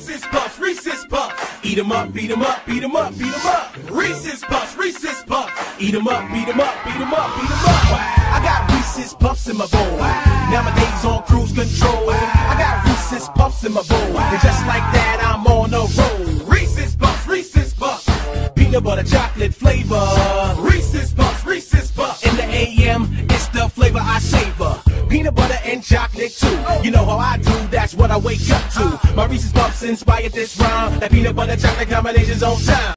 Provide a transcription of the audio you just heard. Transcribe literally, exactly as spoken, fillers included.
Reese's Puffs, Reese's Puffs. Eat 'em up, beat 'em up, beat 'em up, beat 'em up. Reese's Puffs, Reese's Puffs. Eat 'em up, beat 'em up, beat 'em up, beat 'em up. I got Reese's Puffs in my bowl. Nowadays on cruise control. I got Reese's Puffs in my bowl. And just like that, I'm on a roll. Reese's Puffs, Reese's Puffs. Peanut butter chocolate flavor. Reese's Puffs, Reese's Puffs. In the A M, it's the flavor I savor. Peanut butter and chocolate too. You know how I do, that's what I wake up to. My Reese's Puffs inspired this rhyme. That peanut butter chocolate combination's on time.